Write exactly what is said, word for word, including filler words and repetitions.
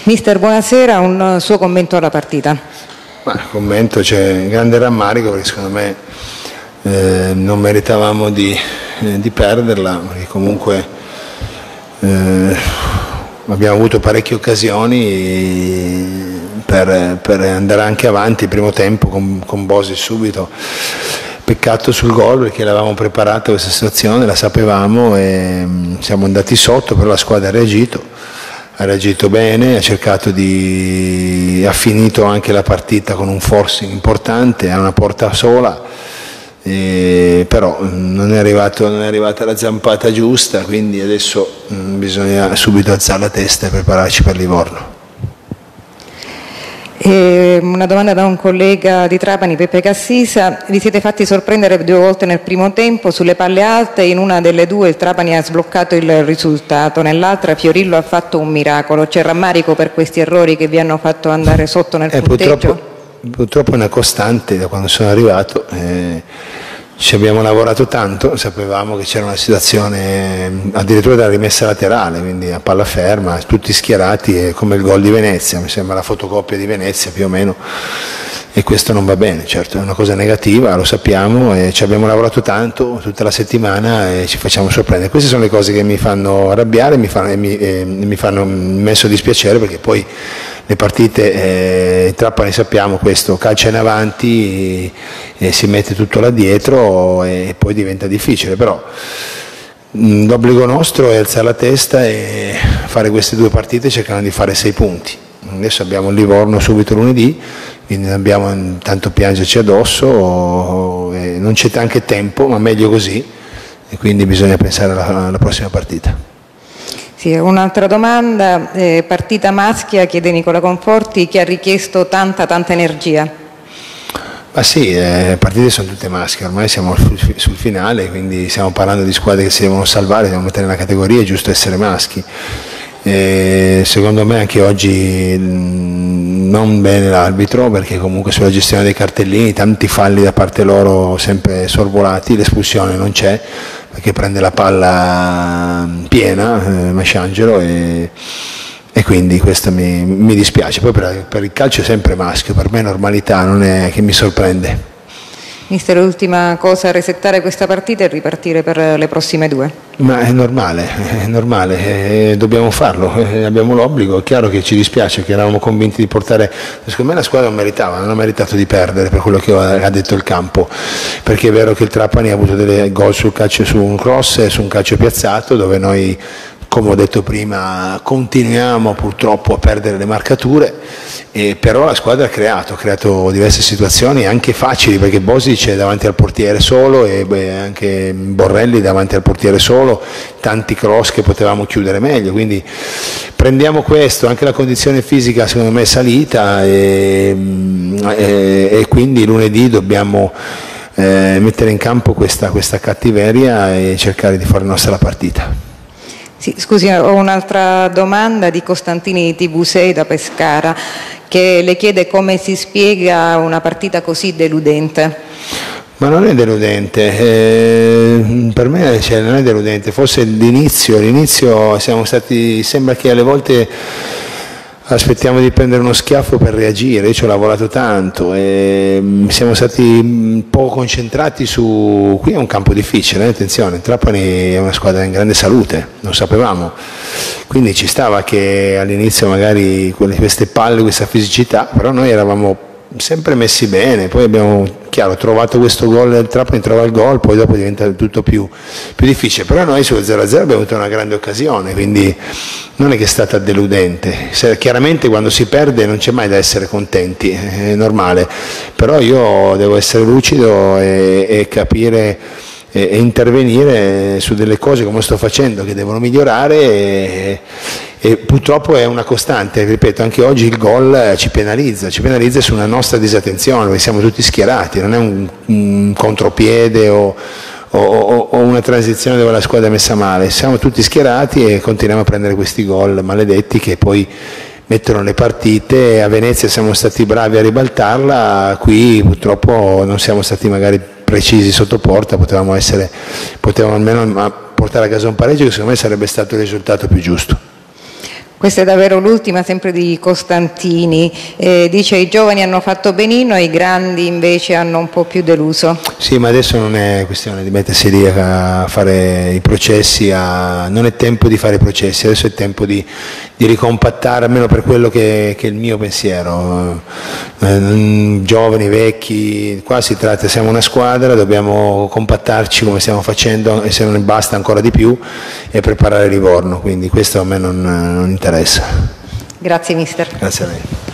Mister, buonasera, un suo commento alla partita. Ma commento, c'è grande rammarico perché secondo me eh, non meritavamo di, eh, di perderla, perché comunque eh, abbiamo avuto parecchie occasioni per, per andare anche avanti il primo tempo con, con Bosi subito. Peccato sul gol perché l'avevamo preparata questa situazione, la sapevamo e siamo andati sotto, però la squadra ha reagito, ha reagito bene, ha cercato di, ha finito anche la partita con un forcing importante, ha una porta sola, e, però non è, arrivato, non è arrivata la zampata giusta, quindi adesso mh, bisogna subito alzare la testa e prepararci per Livorno. E una domanda da un collega di Trapani, Peppe Cassisa: vi siete fatti sorprendere due volte nel primo tempo sulle palle alte, in una delle due il Trapani ha sbloccato il risultato, nell'altra Fiorillo ha fatto un miracolo. C'è rammarico per questi errori che vi hanno fatto andare sotto nel eh, punteggio? Purtroppo, purtroppo è una costante da quando sono arrivato. Eh, Ci abbiamo lavorato tanto, sapevamo che c'era una situazione addirittura da rimessa laterale, quindi a palla ferma, tutti schierati, come il gol di Venezia, mi sembra la fotocopia di Venezia più o meno, e questo non va bene, certo è una cosa negativa, lo sappiamo, e ci abbiamo lavorato tanto tutta la settimana e ci facciamo sorprendere. Queste sono le cose che mi fanno arrabbiare mi fanno, e mi, e mi fanno immenso dispiacere, perché poi le partite, eh, Trapani sappiamo questo, calcia in avanti e, e si mette tutto là dietro e poi diventa difficile, però mh, l'obbligo nostro è alzare la testa e fare queste due partite cercando di fare sei punti. Adesso abbiamo il Livorno subito lunedì, quindi non abbiamo tanto piangerci addosso, e non c'è anche tempo, ma meglio così, e quindi bisogna pensare alla, alla prossima partita. Sì, un'altra domanda, eh, partita maschia, chiede Nicola Conforti, che ha richiesto tanta tanta energia. Ma sì, le eh, partite sono tutte maschie, ormai siamo sul, sul finale, quindi stiamo parlando di squadre che si devono salvare, dobbiamo mettere nella categoria, è giusto essere maschi. E secondo me anche oggi mh, non bene l'arbitro, perché comunque sulla gestione dei cartellini, tanti falli da parte loro sempre sorvolati, l'espulsione non c'è, perché prende la palla piena, eh, Masciangelo, e, e quindi questo mi, mi dispiace. Poi per, per il calcio è sempre maschio, per me è normalità, non è che mi sorprende. Mister, l'ultima cosa, resettare questa partita e ripartire per le prossime due. Ma è normale, è normale, eh, dobbiamo farlo, eh, abbiamo l'obbligo. È chiaro che ci dispiace, che eravamo convinti di portare, secondo me la squadra non meritava, non ha meritato di perdere, per quello che ha detto il campo, perché è vero che il Trapani ha avuto delle gol sul calcio, su un cross e su un calcio piazzato, dove noi, come ho detto prima, continuiamo purtroppo a perdere le marcature, e però la squadra ha creato, ha creato diverse situazioni anche facili, perché Bosic è davanti al portiere solo e beh, anche Borrelli davanti al portiere solo, tanti cross che potevamo chiudere meglio, quindi prendiamo questo, anche la condizione fisica secondo me è salita, e, e, e quindi lunedì dobbiamo eh, mettere in campo questa, questa cattiveria e cercare di fare la nostra partita. Sì, scusi, ho un'altra domanda di Costantini T V sei da Pescara, che le chiede come si spiega una partita così deludente. Ma non è deludente, eh, per me cioè, non è deludente, forse l'inizio, l'inizio siamo stati, sembra che alle volte aspettiamo di prendere uno schiaffo per reagire. Io ci ho lavorato tanto e siamo stati poco concentrati su, qui è un campo difficile, eh? Attenzione, Trapani è una squadra in grande salute, non sapevamo, quindi ci stava che all'inizio magari queste palle, questa fisicità, però noi eravamo sempre messi bene, poi abbiamo, chiaro, trovato questo gol, il Trapani trova il gol, poi dopo diventa tutto più, più difficile, però noi sullo zero a zero abbiamo avuto una grande occasione, quindi non è che è stata deludente. Se, chiaramente quando si perde non c'è mai da essere contenti, è normale, però io devo essere lucido e, e capire e, e intervenire su delle cose come sto facendo che devono migliorare, e, e purtroppo è una costante, ripeto, anche oggi il gol ci penalizza, ci penalizza su una nostra disattenzione, perché siamo tutti schierati, non è un, un contropiede o, o, o una transizione dove la squadra è messa male, siamo tutti schierati e continuiamo a prendere questi gol maledetti che poi mettono le partite. A Venezia siamo stati bravi a ribaltarla, qui purtroppo non siamo stati magari precisi sotto porta, potevamo essere, potevamo almeno portare a casa un pareggio che secondo me sarebbe stato il risultato più giusto. Questa è davvero l'ultima, sempre di Costantini, eh, dice i giovani hanno fatto benino e i grandi invece hanno un po' più deluso. Sì, ma adesso non è questione di mettersi lì a fare i processi, a... non è tempo di fare i processi, adesso è tempo di, di ricompattare, almeno per quello che, che è il mio pensiero. Eh, giovani, vecchi, qua si tratta, siamo una squadra, dobbiamo compattarci come stiamo facendo e se non ne basta ancora di più e preparare Livorno, quindi questo a me non, non interessa. Grazie mister. Grazie a lei.